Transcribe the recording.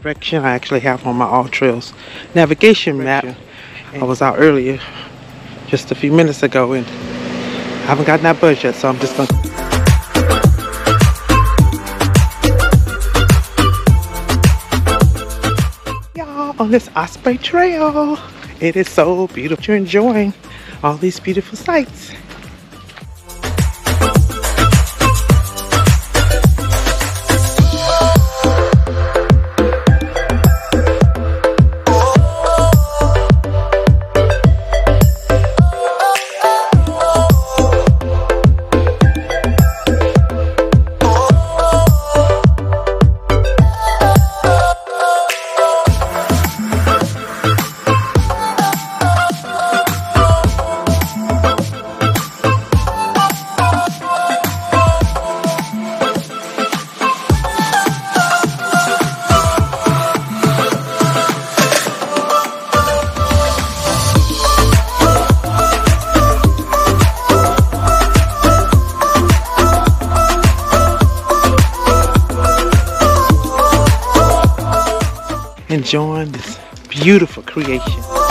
direction I actually have on my All Trails navigation map. I was out earlier, just a few minutes ago, and I haven't gotten that buzz yet, so I'm just gonna... Y'all, on this Osprey trail, it is so beautiful. You're enjoying all these beautiful sights. Enjoying this beautiful creation.